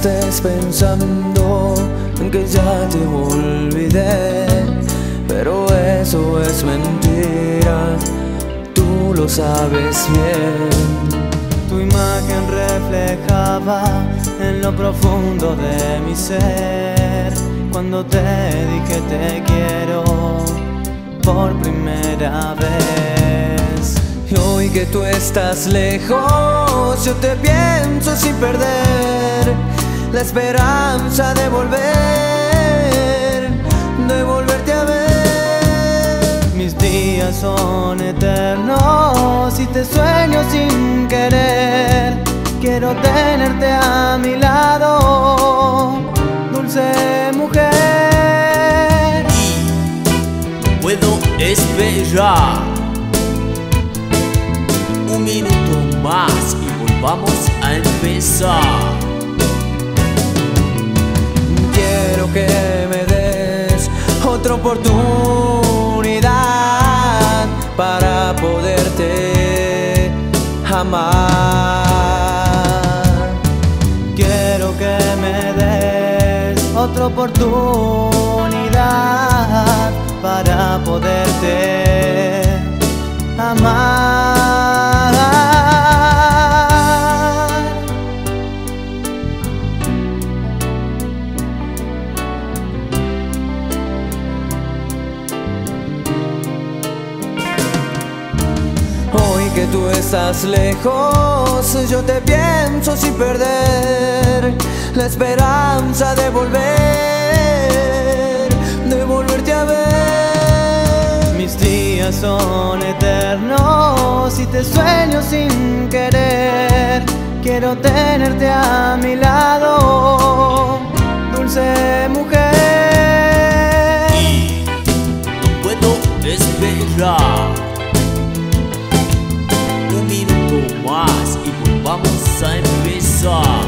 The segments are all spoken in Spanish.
estés pensando en que ya te olvidé, pero eso es mentira, tú lo sabes bien. Tu imagen reflejaba en lo profundo de mi ser cuando te dije te quiero por primera vez. Y hoy que tú estás lejos, yo te pienso sin perder la esperanza de volverte a ver. Mis días son eternos y te sueño sin querer. Quiero tenerte a mi lado, dulce mujer. Puedo esperar un minuto más y volvamos a empezar. Quiero que me des otra oportunidad para poderte amar. Quiero que me des otra oportunidad para poderte amar. Hoy que tú estás lejos, yo te pienso sin perder la esperanza de volverte a ver. Mis días son eternos y te sueño sin querer. Quiero tenerte a mi lado, dulce mujer. Y no puedo esperar un minuto más y volvamos a empezar.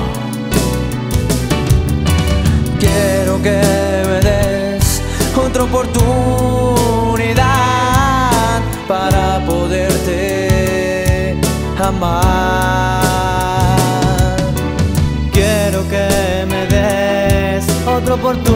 Quiero que me des otra oportunidad para poderte amar. Quiero que me des otra oportunidad